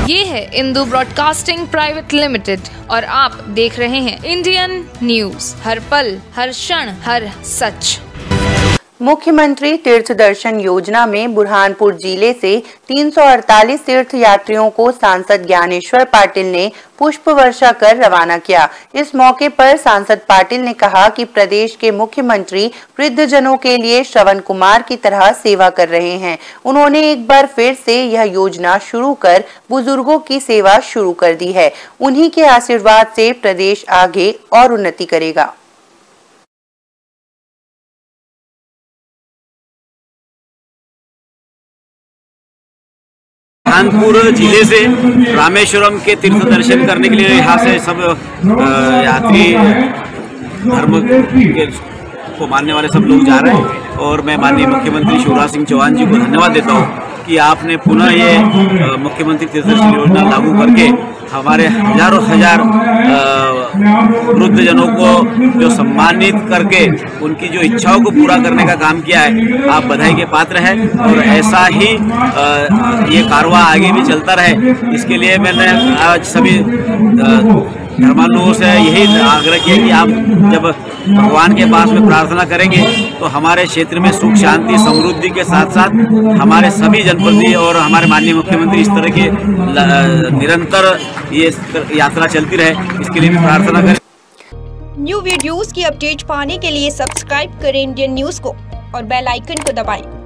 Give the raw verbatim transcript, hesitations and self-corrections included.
ये है Indu broadcasting private limited और आप देख रहे हैं इंडियन न्यूज, हर पल, हर क्षण, हर सच। मुख्यमंत्री तीर्थ दर्शन योजना में बुरहानपुर जिले से तीन सौ अड़तालीस तीर्थ यात्रियों को सांसद ज्ञानेश्वर पाटिल ने पुष्प वर्षा कर रवाना किया। इस मौके पर सांसद पाटिल ने कहा कि प्रदेश के मुख्यमंत्री वृद्धजनों के लिए श्रवण कुमार की तरह सेवा कर रहे हैं। उन्होंने एक बार फिर से यह योजना शुरू कर बुजुर्गों की सेवा शुरू कर दी है। उन्हीं के आशीर्वाद से प्रदेश आगे और उन्नति करेगा। बुरहानपुर जिले से रामेश्वरम के तीर्थ दर्शन करने के लिए यहाँ से सब यात्री धर्म के को मानने वाले सब लोग जा रहे हैं और मैं माननीय मुख्यमंत्री शिवराज सिंह चौहान जी को धन्यवाद देता हूँ कि आपने पुनः ये मुख्यमंत्री तीर्थ दर्शन योजना लागू करके हमारे हजारों हजार वृद्धजनों को जो सम्मानित करके उनकी जो इच्छाओं को पूरा करने का काम किया है। आप बधाई के पात्र हैं और ऐसा ही ये कारवां आगे भी चलता रहे, इसके लिए मैंने आज सभी धर्मालुओं से यही आग्रह किया कि आप जब भगवान के पास में प्रार्थना करेंगे तो हमारे क्षेत्र में सुख शांति समृद्धि के साथ साथ हमारे सभी जनप्रतिनिधि और हमारे माननीय मुख्यमंत्री इस तरह के निरंतर ये यात्रा चलती रहे, इसके लिए भी प्रार्थना करें। न्यू वीडियोस की अपडेट पाने के लिए सब्सक्राइब करें इंडियन न्यूज को और बेल आइकन को दबाएं।